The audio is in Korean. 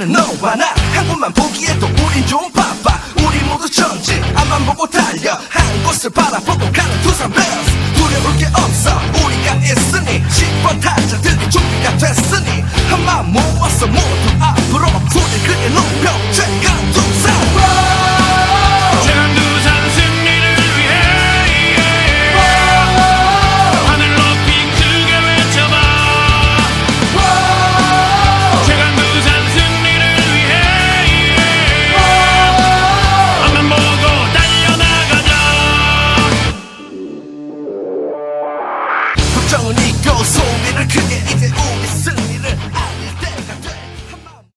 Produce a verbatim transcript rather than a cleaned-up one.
나는 너와 나 한 곳만 보기에도 우린 좀 바빠. 우리 모두 전진 앞만 보고 달려 한 곳을 바라보고 가는 두산 베어스. 두려울 게 없어 우리가 있으니 십 번 타자들이 준비가 됐으니 한 마음 모아서 모두